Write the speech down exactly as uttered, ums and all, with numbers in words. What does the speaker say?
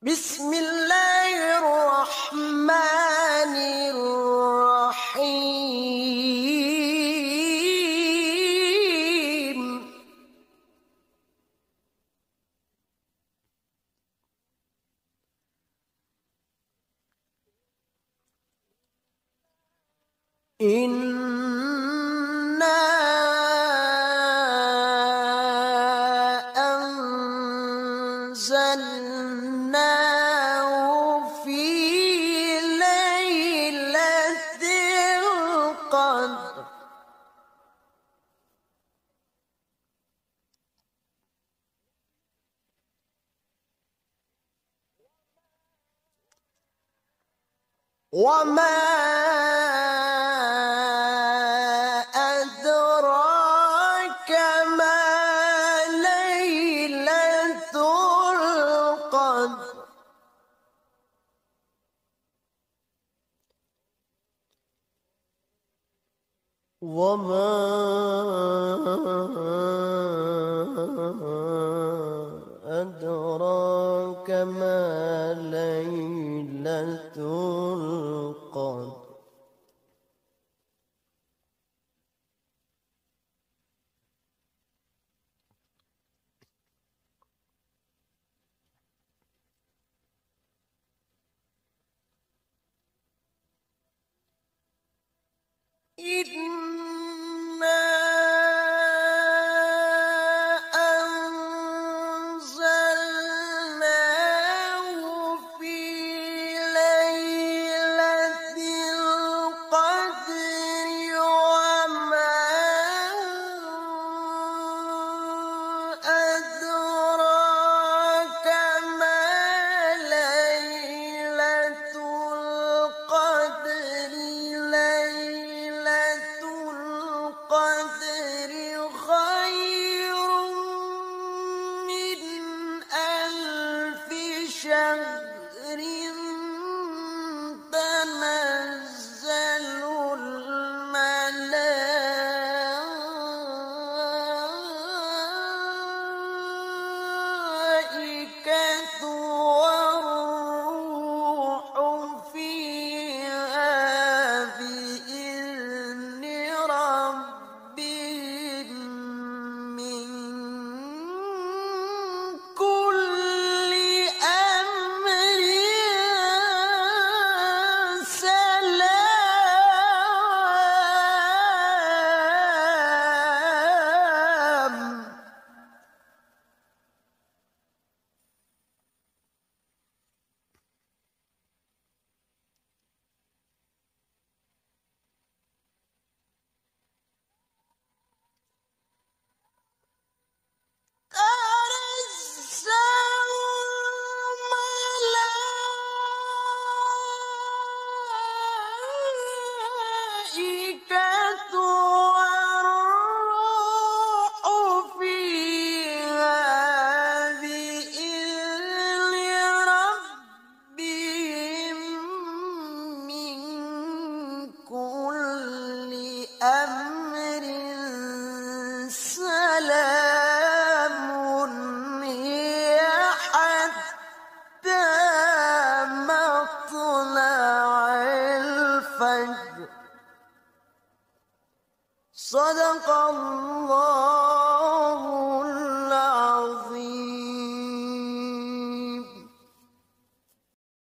بسم الله الرحمن الرحيم. إنا أنزلناه في ليلة القدر وما أدراك ما ليلة القدر وما أدراك ما ليلة القدر إنا أنزلناه في ليلة القدر وما أدراك ما ليلة القدر ليلة القدر خير من ألف شهر تنزل الملائكة والروح فيها بإذن ربهم من كل أمر سلام. تنزل الملائكة والروح فيها بإذن ربهم من كل أمر سلام هي حتى مطلع الفجر. صدق الله